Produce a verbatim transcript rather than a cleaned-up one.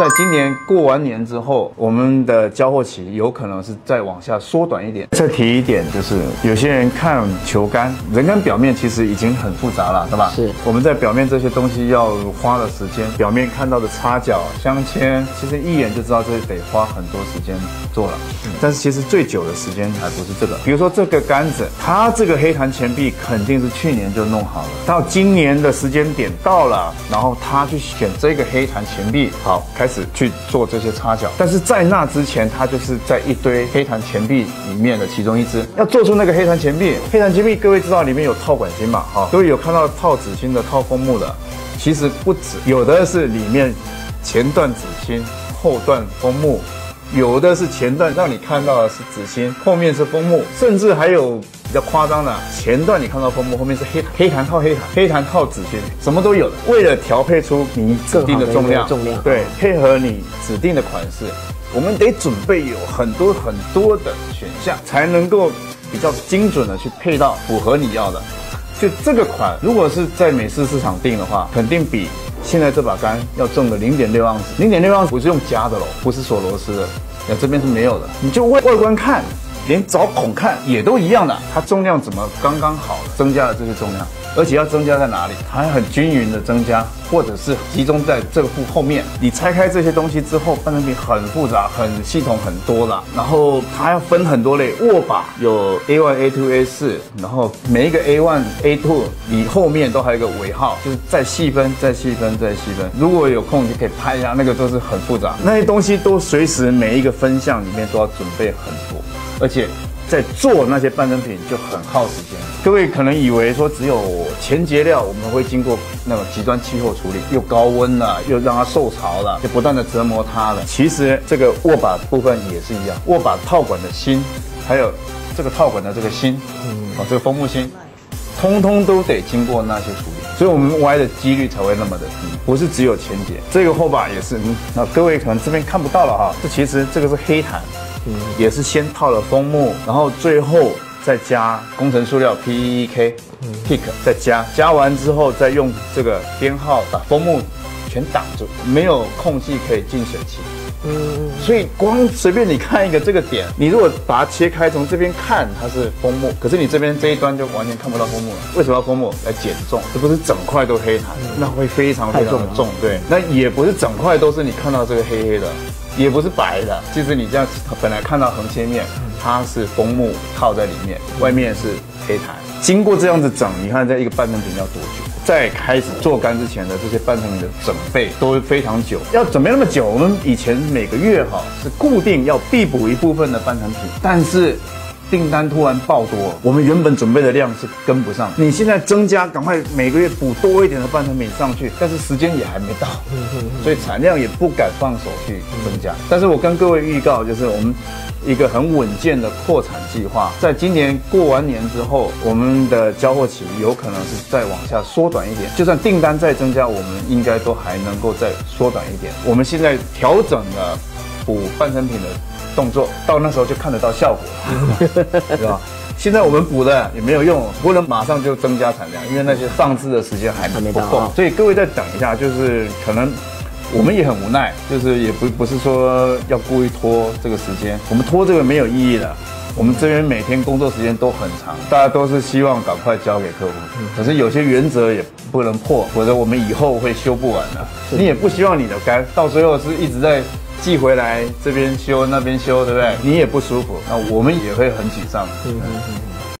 在今年过完年之后，我们的交货期有可能是再往下缩短一点。再提一点，就是有些人看球杆，人杆表面其实已经很复杂了，对吧？ 是。 我们在表面这些东西要花的时间，表面看到的擦角、镶嵌，其实一眼就知道这得花很多时间做了。嗯、但是其实最久的时间还不是这个。比如说这个杆子，它这个黑檀钱币肯定是去年就弄好了，到今年的时间点到了，然后他去选这个黑檀钱币，好，开始去做这些擦角。但是在那之前，他就是在一堆黑檀钱币里面的其中一支，要做出那个黑檀钱币。黑檀钱币各位知道里面有套管芯嘛？哈、哦，各位有看到套纸芯的、套枫木的，其实不止，有的是里面前段纸芯，后段枫木。有的是前段让你看到的是纸芯，后面是枫木，甚至还有比较夸张的，前段你看到枫木，后面是黑黑檀套黑檀，黑檀套纸芯，什么都有的。为了调配出你指定的重量， 重量对，配合你指定的款式，我们得准备有很多很多的选项，才能够比较精准的去配到符合你要的。就这个款，如果是在美式市场定的话，肯定比现在这把杆要重个零点六盎司，零点六盎司不是用夹的喽，不是锁螺丝的，那这边是没有的。你就外外观看，连找孔看也都一样的，它重量怎么刚刚好增加了这些重量，而且要增加在哪里？它很均匀的增加，或者是集中在这个副后面。你拆开这些东西之后，半成品很复杂，很系统很多啦。然后它要分很多类，握把有 A 一、A 二、A 四，然后每一个 A 一、A 二 你后面都还有一个尾号，就是再细分、再细分、再细分。如果有空就可以拍一下，那个都是很复杂，那些东西都随时每一个分项里面都要准备很多，而且在做那些半成品就很耗时间。各位可能以为说只有前结料我们会经过那种极端气候处理，又高温了，又让它受潮了，就不断的折磨它了。其实这个握把部分也是一样，握把套管的芯，还有这个套管的这个芯，嗯，哦，这个枫木芯，通通都得经过那些处理，所以我们歪的几率才会那么的低，不是只有前结。这个后把也是，嗯，那各位可能这边看不到了哈，这其实这个是黑檀。嗯，也是先套了枫木，然后最后再加工程塑料 P E E K、嗯、P I C， 再加，加完之后再用这个编号把枫木全挡住，没有空隙可以进水汽。嗯，所以光随便你看一个这个点，你如果把它切开，从这边看它是枫木，可是你这边这一端就完全看不到枫木了。为什么要枫木？来减重，这不是整块都黑檀，那会非常非常的重。对，那也不是整块都是你看到这个黑黑的。也不是白的，其实你这样本来看到横切面，它是枫木套在里面，外面是黑檀。经过这样子整，你看这一个半成品要多久？在开始做杆之前的这些半成品的准备都非常久，要准备那么久。我们以前每个月哈是固定要必补一部分的半成品，但是订单突然爆多，我们原本准备的量是跟不上。你现在增加，赶快每个月补多一点的半成品上去，但是时间也还没到，所以产量也不敢放手去增加。但是我跟各位预告，就是我们一个很稳健的扩产计划，在今年过完年之后，我们的交货期有可能是再往下缩短一点。就算订单再增加，我们应该都还能够再缩短一点。我们现在调整了补半成品的动作，到那时候就看得到效果了，对吧？现在我们补的也没有用，不能马上就增加产量，因为那些放置的时间还不够，所以各位再等一下，就是可能我们也很无奈，就是也不不是说要故意拖这个时间，我们拖这个没有意义的。我们这边每天工作时间都很长，大家都是希望赶快交给客户，可是有些原则也不能破，否则我们以后会修不完的。你也不希望你的杆到最后是一直在寄回来，这边修那边修，对不对？你也不舒服，那我们也会很沮丧。嗯嗯嗯。